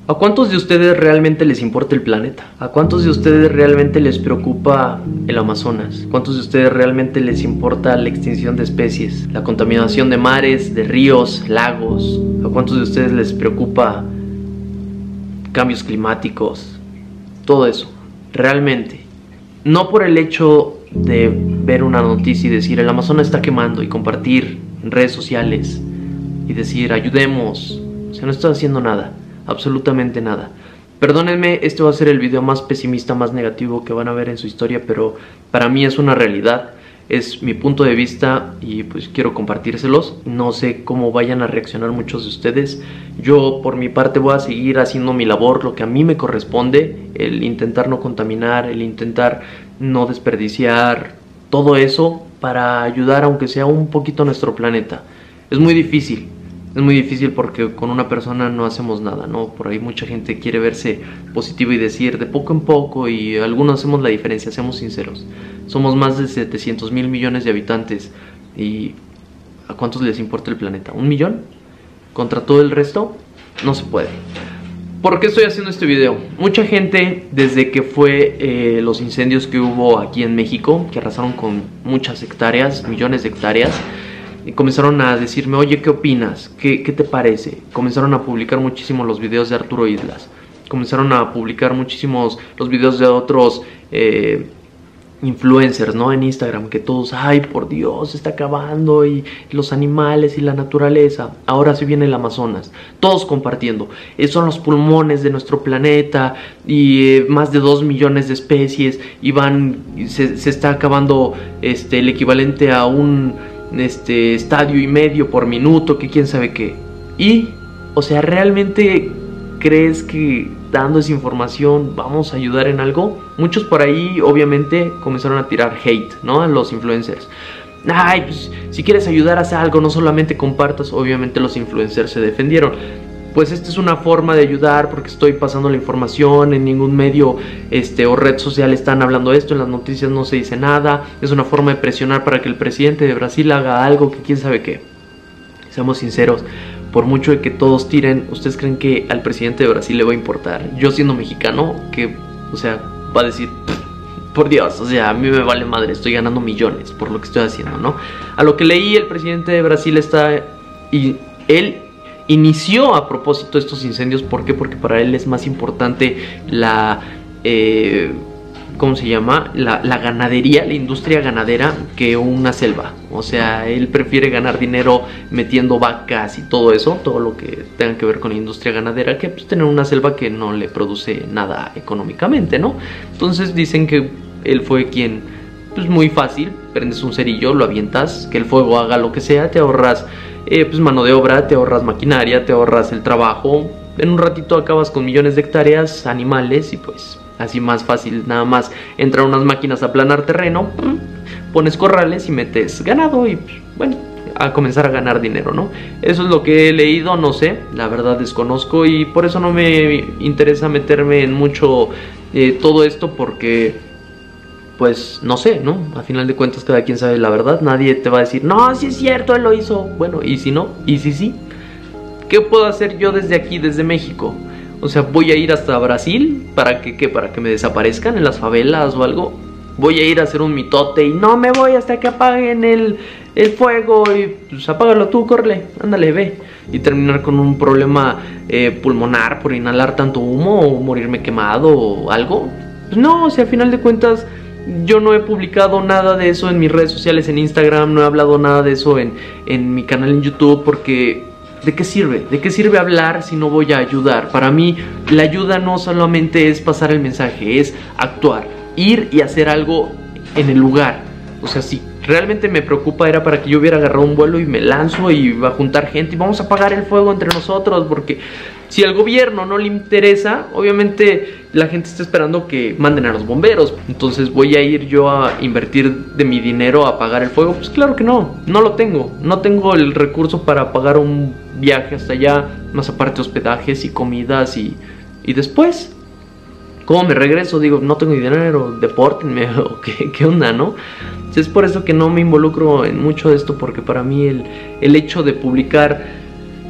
¿A cuántos de ustedes realmente les importa el planeta? ¿A cuántos de ustedes realmente les preocupa el Amazonas? ¿Cuántos de ustedes realmente les importa la extinción de especies? La contaminación de mares, de ríos, lagos. ¿A cuántos de ustedes les preocupa cambios climáticos? Todo eso, realmente. No por el hecho de ver una noticia y decir el Amazonas está quemando y compartir en redes sociales y decir ayudemos. O sea, no estoy haciendo nada. Absolutamente nada. Perdónenme, este va a ser el video más pesimista, más negativo que van a ver en su historia, pero para mí es una realidad, es mi punto de vista y pues quiero compartírselos. No sé cómo vayan a reaccionar muchos de ustedes. Yo por mi parte voy a seguir haciendo mi labor, lo que a mí me corresponde, el intentar no contaminar, el intentar no desperdiciar, todo eso para ayudar aunque sea un poquito a nuestro planeta. Es muy difícil. Es muy difícil porque con una persona no hacemos nada, ¿no? Por ahí mucha gente quiere verse positivo y decir de poco en poco, y algunos hacemos la diferencia, seamos sinceros. Somos más de 700.000 millones de habitantes y ¿a cuántos les importa el planeta? ¿1 millón? ¿Contra todo el resto? No se puede. ¿Por qué estoy haciendo este video? Mucha gente, desde que fue los incendios que hubo aquí en México, que arrasaron con muchas hectáreas, millones de hectáreas, y comenzaron a decirme, oye, ¿qué opinas? ¿Qué te parece? Comenzaron a publicar muchísimo los videos de Arturo Islas. Comenzaron a publicar muchísimos los videos de otros influencers, ¿no? En Instagram, que todos, ay, por Dios, se está acabando, y los animales y la naturaleza. Ahora se viene el Amazonas. Todos compartiendo. Son los pulmones de nuestro planeta y más de 2 millones de especies, y se está acabando el equivalente a un estadio y medio por minuto, que quién sabe qué. Y, o sea, ¿realmente crees que dando esa información vamos a ayudar en algo? Muchos por ahí obviamente comenzaron a tirar hate, ¿no? A los influencers. Ay, pues si quieres ayudar, haz algo, no solamente compartas. Obviamente los influencers se defendieron. Pues esta es una forma de ayudar porque estoy pasando la información, en ningún medio o red social están hablando de esto, en las noticias no se dice nada. Es una forma de presionar para que el presidente de Brasil haga algo que quién sabe qué. Seamos sinceros, por mucho de que todos tiren, ¿ustedes creen que al presidente de Brasil le va a importar? Yo siendo mexicano, que, o sea, va a decir, por Dios, o sea, a mí me vale madre, estoy ganando millones por lo que estoy haciendo, ¿no? A lo que leí, el presidente de Brasil él inició a propósito estos incendios. ¿Por qué? Porque para él es más importante ¿cómo se llama? La ganadería, la industria ganadera, que una selva. O sea, él prefiere ganar dinero metiendo vacas y todo eso, todo lo que tenga que ver con la industria ganadera, que pues tener una selva que no le produce nada económicamente, ¿no? Entonces dicen que él fue quien, pues muy fácil, prendes un cerillo, lo avientas, que el fuego haga lo que sea, te ahorras pues mano de obra, te ahorras maquinaria, te ahorras el trabajo. En un ratito acabas con millones de hectáreas, animales, y pues así más fácil, nada más entran unas máquinas a aplanar terreno, pones corrales y metes ganado y bueno, a comenzar a ganar dinero, ¿no? Eso es lo que he leído, no sé, la verdad desconozco, y por eso no me interesa meterme en mucho todo esto, porque pues no sé, ¿no? A final de cuentas cada quien sabe la verdad. Nadie te va a decir, no, sí es cierto, él lo hizo. Bueno, ¿y si no? ¿Y si sí? ¿Qué puedo hacer yo desde aquí, desde México? O sea, ¿voy a ir hasta Brasil? ¿Para que qué? ¿Para que me desaparezcan en las favelas o algo? ¿Voy a ir a hacer un mitote y no me voy hasta que apaguen el fuego? Y pues apágalo tú, córrele, ándale, ve. Y terminar con un problema pulmonar por inhalar tanto humo, o morirme quemado o algo. Pues no, o sea, a final de cuentas yo no he publicado nada de eso en mis redes sociales, en Instagram, no he hablado nada de eso en mi canal en YouTube, porque ¿de qué sirve? ¿De qué sirve hablar si no voy a ayudar? Para mí la ayuda no solamente es pasar el mensaje, es actuar, ir y hacer algo en el lugar. O sea, si realmente me preocupa era para que yo hubiera agarrado un vuelo y me lanzo y va a juntar gente y vamos a apagar el fuego entre nosotros, porque si al gobierno no le interesa, obviamente la gente está esperando que manden a los bomberos. Entonces voy a ir yo a invertir de mi dinero a apagar el fuego. Pues claro que no, no lo tengo. No tengo el recurso para pagar un viaje hasta allá, más aparte hospedajes y comidas y después, ¿cómo me regreso? Digo, no tengo dinero, depórtenme o qué onda, ¿no? Es por eso que no me involucro en mucho de esto, porque para mí el hecho de publicar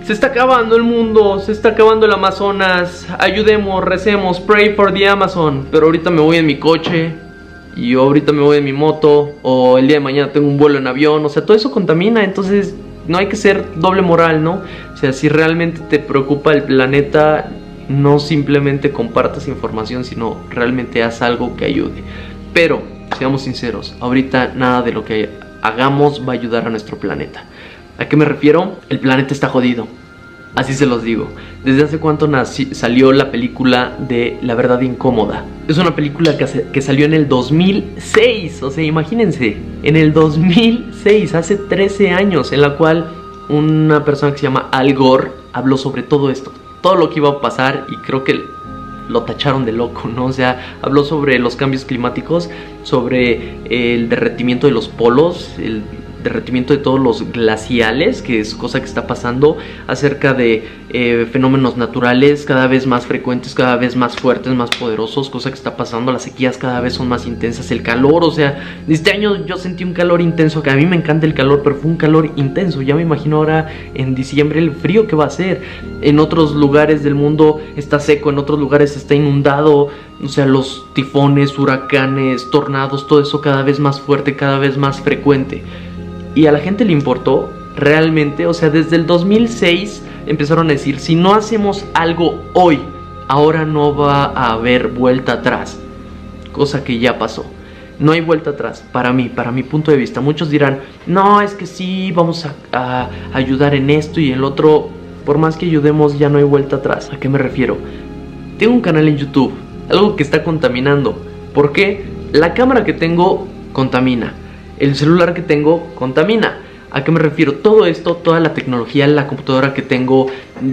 Se está acabando el mundo, se está acabando el Amazonas, ayudemos, recemos, pray for the Amazon. Pero ahorita me voy en mi coche, y ahorita me voy en mi moto, o el día de mañana tengo un vuelo en avión. O sea, todo eso contamina, entonces no hay que ser doble moral, ¿no? O sea, si realmente te preocupa el planeta, no simplemente compartas información, sino realmente haz algo que ayude. Pero, seamos sinceros, ahorita nada de lo que hagamos va a ayudar a nuestro planeta. ¿A qué me refiero? El planeta está jodido. Así se los digo. ¿Desde hace cuánto salió la película de La Verdad Incómoda? Es una película que salió en el 2006. O sea, imagínense, en el 2006, hace 13 años, en la cual una persona que se llama Al Gore habló sobre todo esto, todo lo que iba a pasar, y creo que lo tacharon de loco, ¿no? O sea, habló sobre los cambios climáticos, sobre el derretimiento de los polos, el derretimiento de todos los glaciales, que es cosa que está pasando, acerca de fenómenos naturales cada vez más frecuentes, cada vez más fuertes, más poderosos, cosa que está pasando. Las sequías cada vez son más intensas, el calor, o sea, este año yo sentí un calor intenso, que a mí me encanta el calor, pero fue un calor intenso. Ya me imagino ahora en diciembre el frío que va a hacer. En otros lugares del mundo está seco, en otros lugares está inundado. O sea, los tifones, huracanes, tornados, todo eso cada vez más fuerte, cada vez más frecuente. Y a la gente le importó realmente. O sea, desde el 2006 empezaron a decir, si no hacemos algo hoy, ahora no va a haber vuelta atrás. Cosa que ya pasó. No hay vuelta atrás, para mí, para mi punto de vista. Muchos dirán, no, es que sí, vamos a ayudar en esto y el otro. Por más que ayudemos, ya no hay vuelta atrás. ¿A qué me refiero? Tengo un canal en YouTube, algo que está contaminando. ¿Por qué? La cámara que tengo contamina. El celular que tengo contamina. ¿A qué me refiero? Todo esto, toda la tecnología, la computadora que tengo,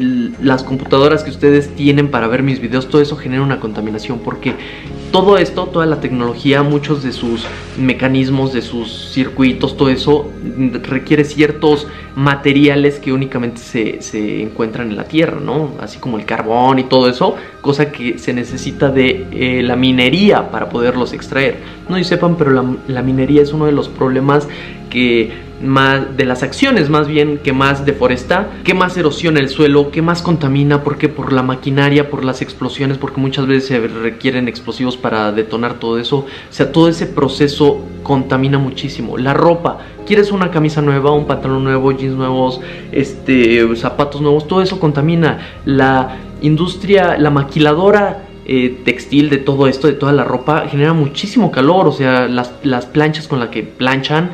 las computadoras que ustedes tienen para ver mis videos, todo eso genera una contaminación. Porque todo esto, toda la tecnología, muchos de sus mecanismos, de sus circuitos, todo eso requiere ciertos materiales que únicamente se encuentran en la tierra, ¿no? Así como el carbón y todo eso, cosa que se necesita de la minería para poderlos extraer. No y sepan, pero la minería es uno de los problemas que más, de las acciones más bien, que más deforesta, que más erosiona el suelo, que más contamina. Porque por la maquinaria, por las explosiones, porque muchas veces se requieren explosivos para detonar todo eso. O sea, todo ese proceso contamina muchísimo. La ropa, quieres una camisa nueva, un pantalón nuevo, jeans nuevos, zapatos nuevos, todo eso contamina. La industria, la maquiladora textil de todo esto, de toda la ropa, genera muchísimo calor. O sea, las planchas con las que planchan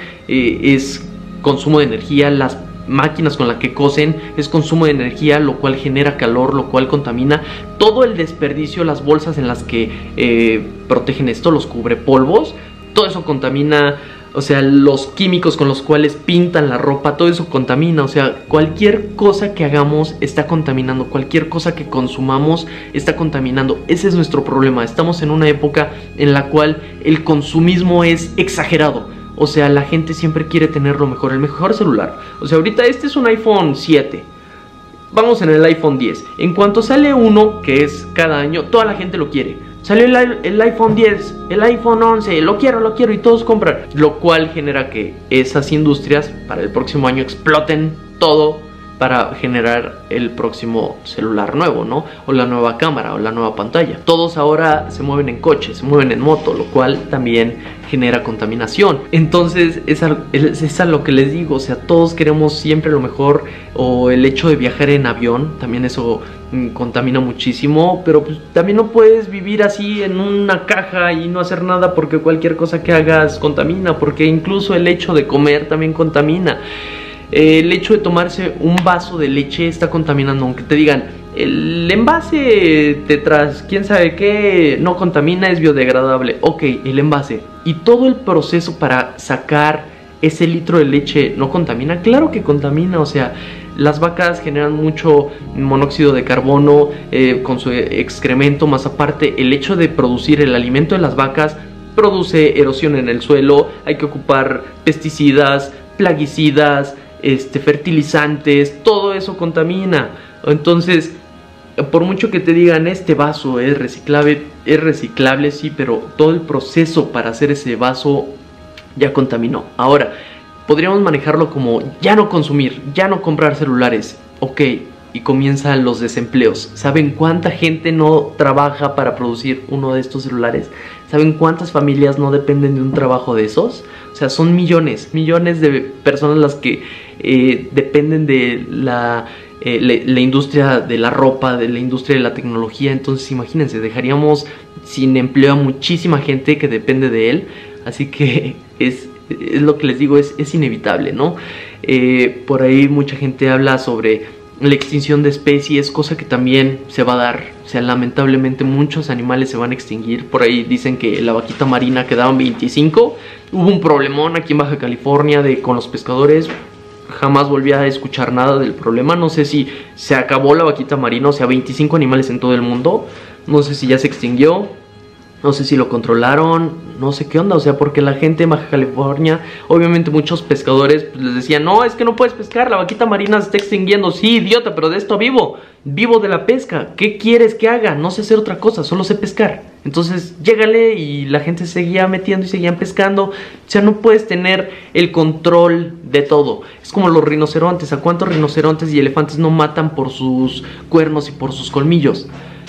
es consumo de energía. Las máquinas con las que cosen es consumo de energía, lo cual genera calor, lo cual contamina. Todo el desperdicio, las bolsas en las que protegen esto, los cubrepolvos, todo eso contamina. O sea, los químicos con los cuales pintan la ropa, todo eso contamina. O sea, cualquier cosa que hagamos está contaminando. Cualquier cosa que consumamos está contaminando. Ese es nuestro problema. Estamos en una época en la cual el consumismo es exagerado. O sea, la gente siempre quiere tener lo mejor, el mejor celular. O sea, ahorita este es un iPhone 7. Vamos en el iPhone 10. En cuanto sale uno, que es cada año, toda la gente lo quiere. Salió el iPhone 10, el iPhone 11, lo quiero, y todos compran. Lo cual genera que esas industrias para el próximo año exploten todo para generar el próximo celular nuevo, ¿no? O la nueva cámara, o la nueva pantalla. Todos ahora se mueven en coche, se mueven en moto, lo cual también genera contaminación. Entonces es a lo que les digo. O sea, todos queremos siempre lo mejor. O el hecho de viajar en avión, también eso contamina muchísimo. Pero pues también no puedes vivir así en una caja y no hacer nada, porque cualquier cosa que hagas contamina. Porque incluso el hecho de comer también contamina. El hecho de tomarse un vaso de leche está contaminando. Aunque te digan, el envase tras quién sabe qué no contamina, es biodegradable. Ok, el envase y todo el proceso para sacar ese litro de leche no contamina. Claro que contamina. O sea, las vacas generan mucho monóxido de carbono con su excremento. Más aparte, el hecho de producir el alimento de las vacas produce erosión en el suelo. Hay que ocupar pesticidas, plaguicidas, fertilizantes, todo eso contamina. Entonces, por mucho que te digan este vaso es reciclable, sí, pero todo el proceso para hacer ese vaso ya contaminó. Ahora, podríamos manejarlo como ya no consumir, ya no comprar celulares. Ok, y comienzan los desempleos. ¿Saben cuánta gente no trabaja para producir uno de estos celulares? ¿Saben cuántas familias no dependen de un trabajo de esos? O sea, son millones de personas las que dependen de la industria de la ropa, de la industria de la tecnología. Entonces imagínense, dejaríamos sin empleo a muchísima gente que depende de él. Así que es lo que les digo, es inevitable, ¿no? Por ahí mucha gente habla sobre la extinción de especies, cosa que también se va a dar. O sea, lamentablemente muchos animales se van a extinguir. Por ahí dicen que la vaquita marina quedaban 25. Hubo un problemón aquí en Baja California con los pescadores. Jamás volví a escuchar nada del problema. No sé si se acabó la vaquita marina, o sea, 25 animales en todo el mundo. No sé si ya se extinguió, no sé si lo controlaron, no sé qué onda. O sea, porque la gente de Baja California, obviamente muchos pescadores pues, les decían: no, es que no puedes pescar, la vaquita marina se está extinguiendo. Sí, idiota, pero de esto vivo de la pesca. ¿Qué quieres que haga? No sé hacer otra cosa, solo sé pescar. Entonces llégale, y la gente seguía metiendo y seguían pescando. O sea, no puedes tener el control de todo. Es como los rinocerontes. ¿A cuántos rinocerontes y elefantes no matan por sus cuernos y por sus colmillos?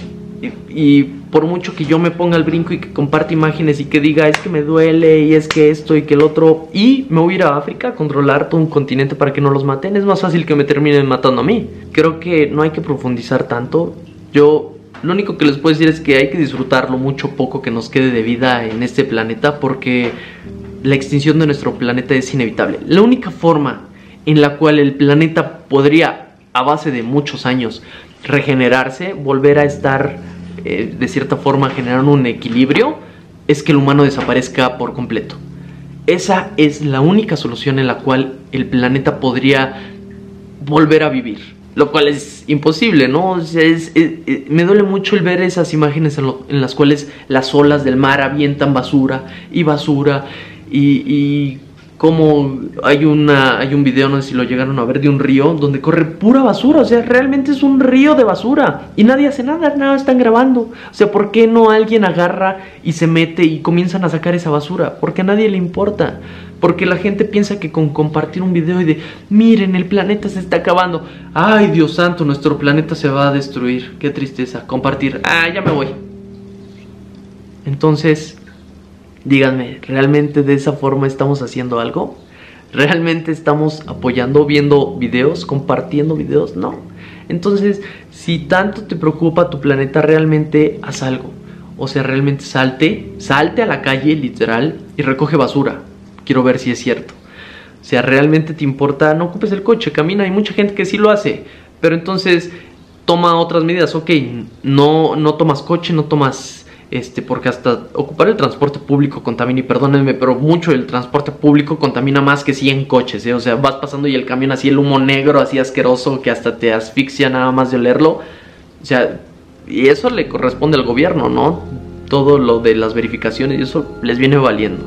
Y por mucho que yo me ponga al brinco y que comparte imágenes y que diga: es que me duele, y es que esto y que el otro, y me voy a ir a África a controlar todo un continente para que no los maten, es más fácil que me terminen matando a mí. Creo que no hay que profundizar tanto. Yo lo único que les puedo decir es que hay que disfrutar lo mucho poco que nos quede de vida en este planeta, porque la extinción de nuestro planeta es inevitable. La única forma en la cual el planeta podría, a base de muchos años, regenerarse, volver a estar de cierta forma generando un equilibrio, es que el humano desaparezca por completo. Esa es la única solución en la cual el planeta podría volver a vivir, lo cual es imposible, ¿no? O sea, me duele mucho el ver esas imágenes en las cuales las olas del mar avientan basura y como hay un video, no sé si lo llegaron a ver, de un río donde corre pura basura. O sea, realmente es un río de basura y nadie hace nada, nada están grabando. O sea, ¿por qué no alguien agarra y se mete y comienzan a sacar esa basura? Porque a nadie le importa. Porque la gente piensa que con compartir un video y de: miren, el planeta se está acabando, ay Dios santo, nuestro planeta se va a destruir, qué tristeza, compartir, ya me voy. Entonces, díganme, ¿realmente de esa forma estamos haciendo algo? ¿Realmente estamos apoyando, viendo videos, compartiendo videos? No. Entonces, si tanto te preocupa tu planeta, realmente haz algo. O sea, realmente salte a la calle, literal, y recoge basura. Quiero ver si es cierto. O sea, ¿realmente te importa? No ocupes el coche, camina. Hay mucha gente que sí lo hace. Pero entonces, toma otras medidas. Ok, no tomas coche, no tomas... porque hasta ocupar el transporte público contamina, y perdónenme, pero mucho el transporte público contamina más que 100 coches, O sea, vas pasando y el camión así, el humo negro así asqueroso que hasta te asfixia nada más de olerlo. O sea, y eso le corresponde al gobierno, ¿no? Todo lo de las verificaciones y eso les viene valiendo.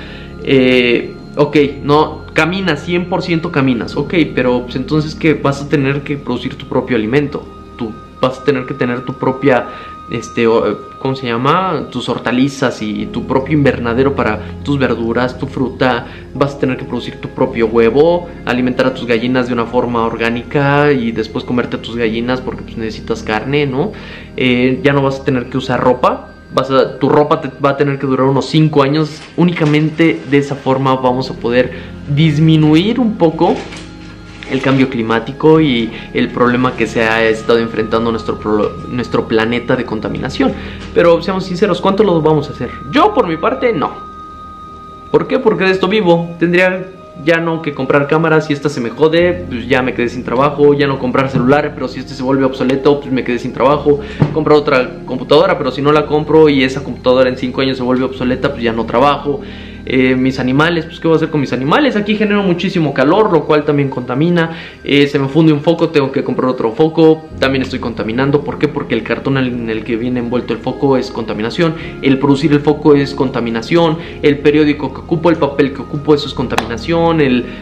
Ok, no, caminas, 100% caminas, ok, pero pues entonces que vas a tener que producir tu propio alimento. Tú vas a tener que tener tu propia... ¿cómo se llama? Tus hortalizas y tu propio invernadero para tus verduras, tu fruta. Vas a tener que producir tu propio huevo, alimentar a tus gallinas de una forma orgánica y después comerte a tus gallinas porque pues necesitas carne, ¿no? Ya no vas a tener que usar ropa. Tu ropa te va a tener que durar unos 5 años. Únicamente de esa forma vamos a poder disminuir un poco el cambio climático y el problema que se ha estado enfrentando nuestro planeta de contaminación. Pero seamos sinceros, ¿cuánto lo vamos a hacer? Yo por mi parte no. ¿Por qué? Porque de esto vivo. Tendría ya no que comprar cámaras. Si esta se me jode, pues ya me quedé sin trabajo. Ya no comprar celular, pero si este se vuelve obsoleto, pues me quedé sin trabajo. Comprar otra computadora, pero si no la compro y esa computadora en 5 años se vuelve obsoleta, pues ya no trabajo. Mis animales, pues qué voy a hacer con mis animales. Aquí genero muchísimo calor, lo cual también contamina. Se me funde un foco, tengo que comprar otro foco. También estoy contaminando. ¿Por qué? Porque el cartón en el que viene envuelto el foco es contaminación. El producir el foco es contaminación. El periódico que ocupo, el papel que ocupo, eso es contaminación.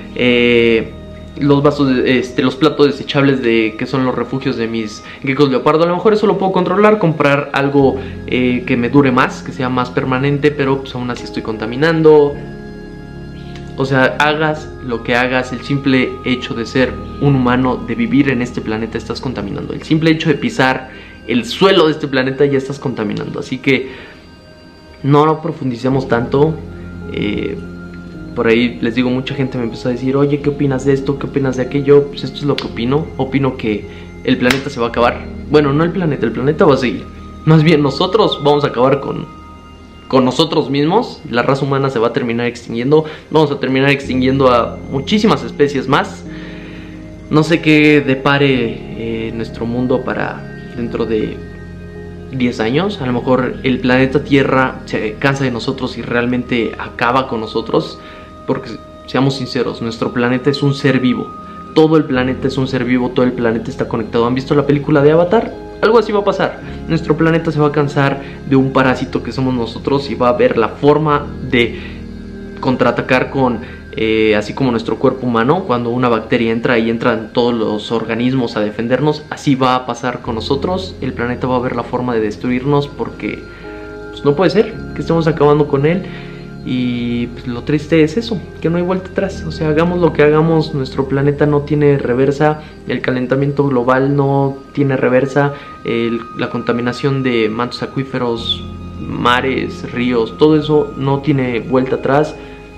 Los vasos, los platos desechables que son los refugios de mis geckos leopardo. A lo mejor eso lo puedo controlar, comprar algo que me dure más, que sea más permanente, pero pues aún así estoy contaminando. O sea, hagas lo que hagas, el simple hecho de ser un humano, de vivir en este planeta, estás contaminando. El simple hecho de pisar el suelo de este planeta ya estás contaminando. Así que no profundicemos tanto. Por ahí les digo, mucha gente me empezó a decir, oye, ¿qué opinas de esto? ¿Qué opinas de aquello? Pues esto es lo que opino. Opino que el planeta se va a acabar. Bueno, no el planeta va a seguir. Más bien nosotros vamos a acabar con nosotros mismos. La raza humana se va a terminar extinguiendo. Vamos a terminar extinguiendo a muchísimas especies más. No sé qué depare nuestro mundo para dentro de 10 años. A lo mejor el planeta Tierra se cansa de nosotros y realmente acaba con nosotros. Porque seamos sinceros, nuestro planeta es un ser vivo. Todo el planeta es un ser vivo, todo el planeta está conectado. ¿Han visto la película de Avatar? Algo así va a pasar. Nuestro planeta se va a cansar de un parásito que somos nosotros y va a ver la forma de contraatacar con, así como nuestro cuerpo humano, cuando una bacteria entra y entran todos los organismos a defendernos, así va a pasar con nosotros. El planeta va a ver la forma de destruirnos porque pues, no puede ser que estemos acabando con él. Y pues, lo triste es eso, que no hay vuelta atrás. O sea, hagamos lo que hagamos, nuestro planeta no tiene reversa. El calentamiento global no tiene reversa. La contaminación de mantos acuíferos, mares, ríos, todo eso no tiene vuelta atrás.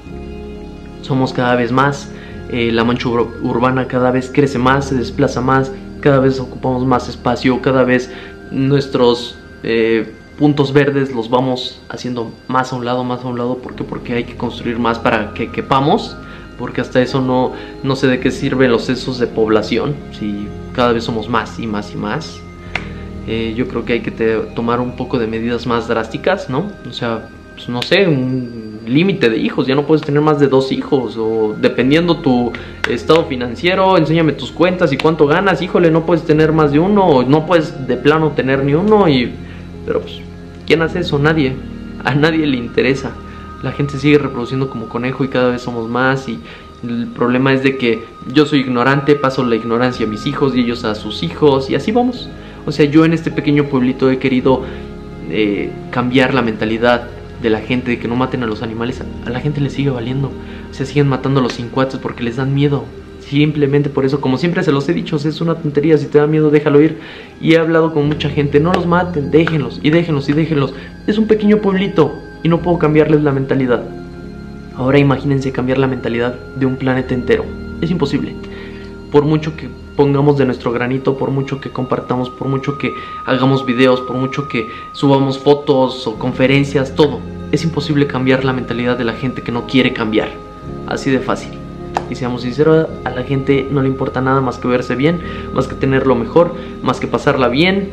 Somos cada vez más. La mancha urbana cada vez crece más, se desplaza más. Cada vez ocupamos más espacio. Cada vez nuestros puntos verdes los vamos haciendo más a un lado, más a un lado. ¿Por qué? Porque hay que construir más para que quepamos. Porque hasta eso no sé de qué sirven los censos de población si cada vez somos más y más y más. Yo creo que hay que tomar un poco de medidas más drásticas, ¿no? O sea, pues, no sé, un límite de hijos. Ya no puedes tener más de 2 hijos. O dependiendo tu estado financiero, enséñame tus cuentas y cuánto ganas. Híjole, no puedes tener más de uno. O no puedes de plano tener ni uno. Pero pues, ¿quién hace eso? Nadie. A nadie le interesa. La gente sigue reproduciendo como conejo y cada vez somos más. Y el problema es de que yo soy ignorante, paso la ignorancia a mis hijos y ellos a sus hijos. Y así vamos. O sea, yo en este pequeño pueblito he querido cambiar la mentalidad de la gente, de que no maten a los animales. A la gente le sigue valiendo. Se siguen matando a los cincuates porque les dan miedo. Simplemente por eso, como siempre se los he dicho, es una tontería. Si te da miedo, déjalo ir. Y he hablado con mucha gente, no los maten, déjenlos y déjenlos y déjenlos. Es un pequeño pueblito y no puedo cambiarles la mentalidad. Ahora imagínense cambiar la mentalidad de un planeta entero. Es imposible. Por mucho que pongamos de nuestro granito, por mucho que compartamos, por mucho que hagamos videos, por mucho que subamos fotos o conferencias, todo. Es imposible cambiar la mentalidad de la gente que no quiere cambiar. Así de fácil. Y seamos sinceros, a la gente no le importa nada más que verse bien, más que tener lo mejor, más que pasarla bien.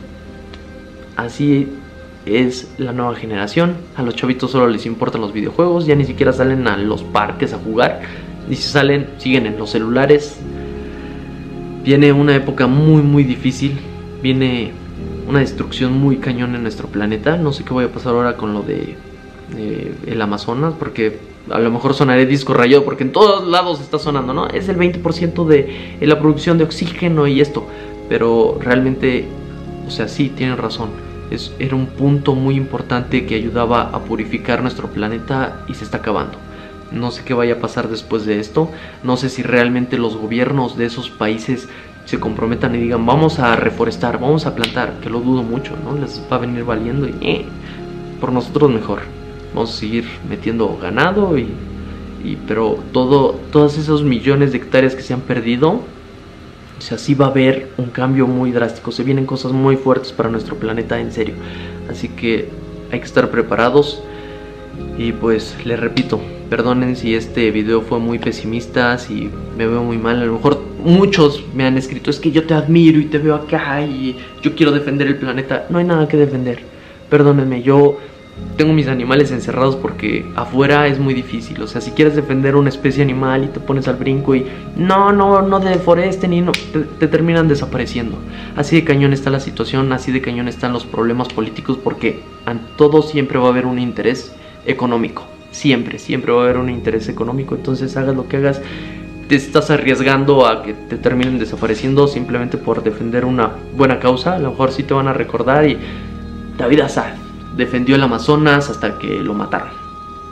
Así es la nueva generación. A los chavitos solo les importan los videojuegos, ya ni siquiera salen a los parques a jugar. Y si salen, siguen en los celulares. Viene una época muy muy difícil. Viene una destrucción muy cañón en nuestro planeta. No sé qué vaya a pasar ahora con lo de el Amazonas, porque a lo mejor sonaré disco rayado, porque en todos lados está sonando, ¿no? Es el 20% de la producción de oxígeno y esto. Pero realmente, o sea, sí, tienen razón. Era un punto muy importante que ayudaba a purificar nuestro planeta y se está acabando. No sé qué vaya a pasar después de esto. No sé si realmente los gobiernos de esos países se comprometan y digan vamos a reforestar, vamos a plantar, que lo dudo mucho, ¿no? Les va a venir valiendo y por nosotros mejor. Vamos a seguir metiendo ganado pero todos esos millones de hectáreas que se han perdido, o sea, sí va a haber un cambio muy drástico. Se vienen cosas muy fuertes para nuestro planeta, en serio. Así que hay que estar preparados. Y pues les repito, perdonen si este video fue muy pesimista, si me veo muy mal. A lo mejor muchos me han escrito, es que yo te admiro y te veo acá y yo quiero defender el planeta. No hay nada que defender, perdónenme. Yo tengo mis animales encerrados porque afuera es muy difícil. O sea, si quieres defender una especie animal y te pones al brinco y no deforesten y te terminan desapareciendo. Así de cañón está la situación, así de cañón están los problemas políticos, porque en todo siempre va a haber un interés económico. Siempre va a haber un interés económico. Entonces hagas lo que hagas, te estás arriesgando a que te terminen desapareciendo simplemente por defender una buena causa. A lo mejor sí te van a recordar y David Assad defendió el Amazonas hasta que lo mataron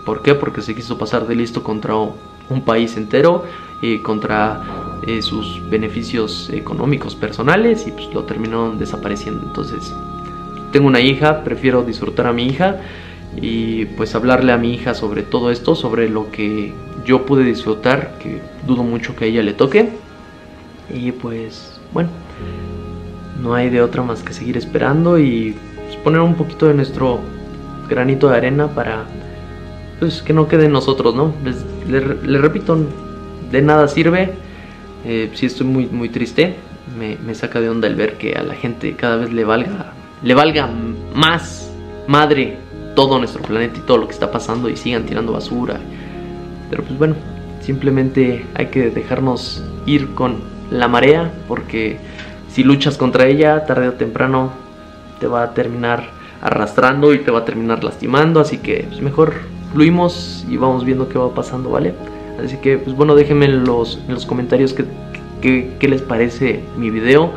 ¿Por qué? Porque se quiso pasar de listo contra un país entero, contra sus beneficios económicos personales, y pues lo terminaron desapareciendo. Entonces, tengo una hija, prefiero disfrutar a mi hija y pues hablarle a mi hija sobre todo esto, sobre lo que yo pude disfrutar, que dudo mucho que a ella le toque. Y pues bueno, no hay de otra más que seguir esperando y pues poner un poquito de nuestro granito de arena para pues que no quede en nosotros, ¿no? Les repito, de nada sirve. Sí estoy muy triste. Me saca de onda el ver que a la gente cada vez le valga más madre todo nuestro planeta y todo lo que está pasando, y sigan tirando basura. Pero pues bueno, simplemente hay que dejarnos ir con la marea, porque si luchas contra ella, tarde o temprano te va a terminar arrastrando y te va a terminar lastimando. Así que pues mejor fluimos y vamos viendo qué va pasando, ¿vale? Así que pues bueno, déjenme en los comentarios qué les parece mi video.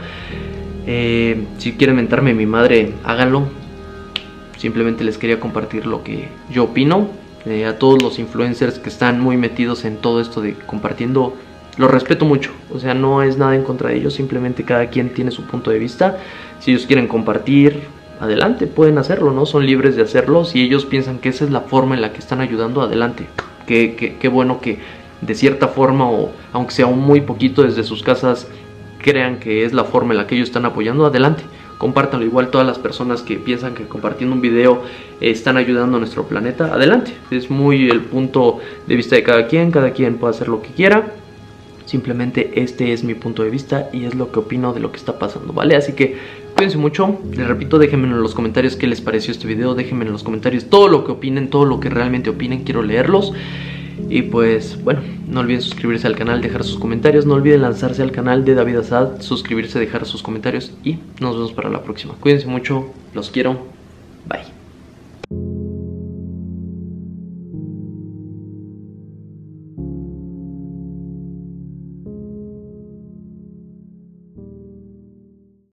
Si quieren mentarme a mi madre, háganlo. Simplemente les quería compartir lo que yo opino. A todos los influencers que están muy metidos en todo esto de compartiendo, los respeto mucho. O sea, no es nada en contra de ellos, simplemente cada quien tiene su punto de vista. Si ellos quieren compartir, adelante, pueden hacerlo, ¿no? Son libres de hacerlo. Si ellos piensan que esa es la forma en la que están ayudando, adelante. Qué bueno que de cierta forma, o aunque sea un muy poquito desde sus casas, crean que es la forma en la que ellos están apoyando, adelante. Compártanlo. Igual todas las personas que piensan que compartiendo un video están ayudando a nuestro planeta, adelante. Es muy el punto de vista de cada quien puede hacer lo que quiera. Simplemente este es mi punto de vista y es lo que opino de lo que está pasando, ¿vale? Así que cuídense mucho. Les repito, déjenme en los comentarios qué les pareció este video. Déjenme en los comentarios todo lo que opinen, todo lo que realmente opinen, quiero leerlos. Y pues bueno, no olviden suscribirse al canal, dejar sus comentarios. No olviden lanzarse al canal de David Azad, suscribirse, dejar sus comentarios. Y nos vemos para la próxima. Cuídense mucho, los quiero, bye.